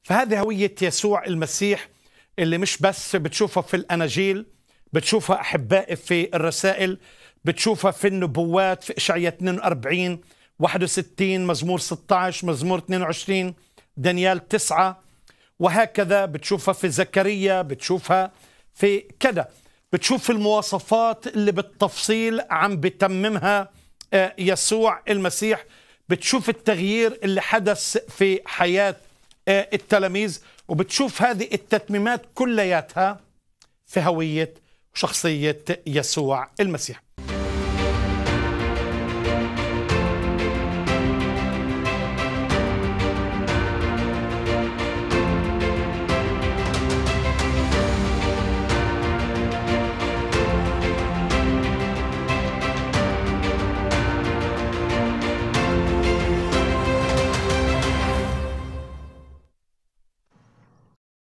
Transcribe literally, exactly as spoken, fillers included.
فهذه هوية يسوع المسيح اللي مش بس بتشوفها في الأناجيل، بتشوفها أحبائي في الرسائل، بتشوفها في النبوات في إشعياء اثنين وأربعين، واحد وستين، مزمور ستة عشر، مزمور اثنين وعشرين، دانيال تسعة، وهكذا بتشوفها في زكريا، بتشوفها في كذا، بتشوف المواصفات اللي بالتفصيل عم بتممها يسوع المسيح، بتشوف التغيير اللي حدث في حياة التلاميذ، وبتشوف هذه التتميمات كلياتها في هوية وشخصية يسوع المسيح.